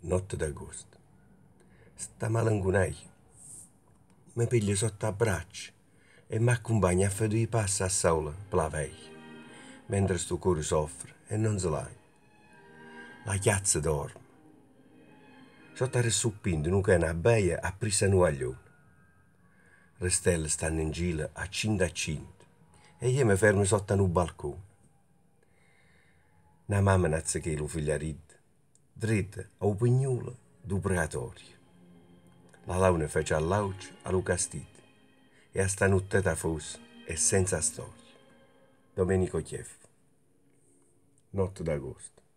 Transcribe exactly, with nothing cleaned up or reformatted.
Notte d'agosto. Sta malangunai. Mi piglia sotto a braccio e mi accompagna a fare due passi a sola per la veglia, mentre sto cuore soffre e non si lagna. La chiazza dorme. Sotto a rissoppinto non che una beia a prisa nuaglione. Le stelle stanno in giro a cinta a cinta e io mi fermo sotto a un balcone. Una mamma nazza che lo figliarit, dritta a un pignolo do purgatorio. La launa fece all'auge allo castito e a stanotte da fosse e senza storia. Domenico Chief. Notte d'agosto.